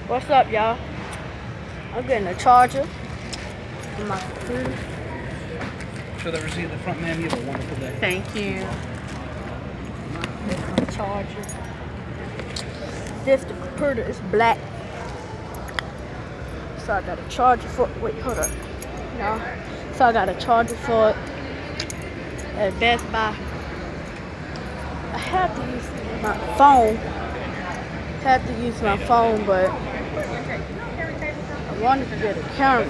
What's up, y'all? I'm getting a charger for my computer. Show that receipt at the front, ma'am. You have a wonderful day. Thank you. My charger. This the computer is black. So I got a charger for it. Wait, hold up. No. So I got a charger for it at Best Buy. I had to use my phone. But I wanted to get a camera.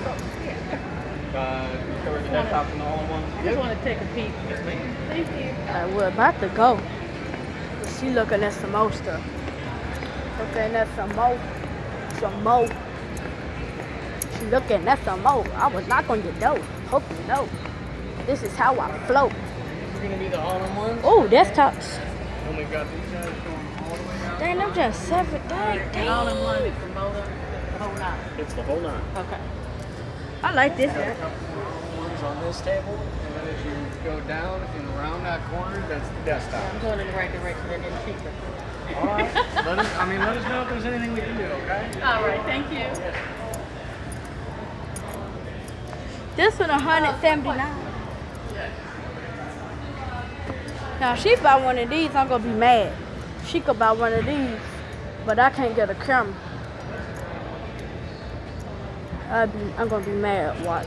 Cover the desktop and all in one. I just want to take a peek. Thank you. We're about to go. She looking at some more stuff. Looking at some more. She looking at some more. I was knock on your door. Hope you know. This is how I float. You're gonna be the all-in-ones. Oh, desktops. Oh my God, these guys going all the way out. Dang, I'm just 7. Dang. All in one is the motor, the whole lot. It's the whole nine. Okay. I like this. Got a couple more ones on this table, and then as you go down and around that corner, that's the desktop. I'm going in the right direction and then cheaper. All right. Let us know if there's anything we can do. Okay. All right, thank you. This one 179. Now she buy one of these, I'm gonna be mad. She could buy one of these, but I can't get a camera. I'm gonna be mad. Watch.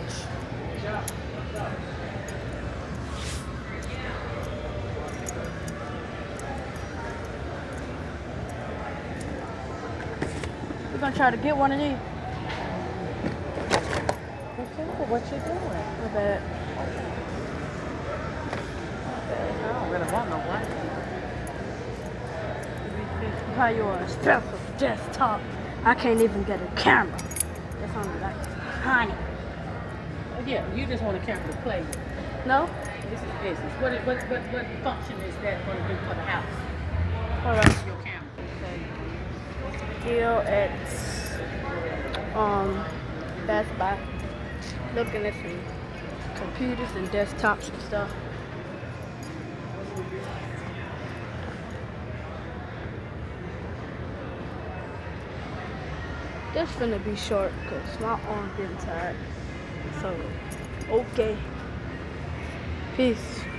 We're gonna try to get one of these. Okay, what you doing? My bad. I don't really want no one. Buy your expensive desktop. I can't even get a camera. It's only like honey. Yeah, you just want a camera to play with. No? This is business. What function is that going to do for the house? All right. Your camera. Deal at Best Buy. Looking at some computers and desktops and stuff. This finna be short because my arm's getting tired. So, okay. Peace.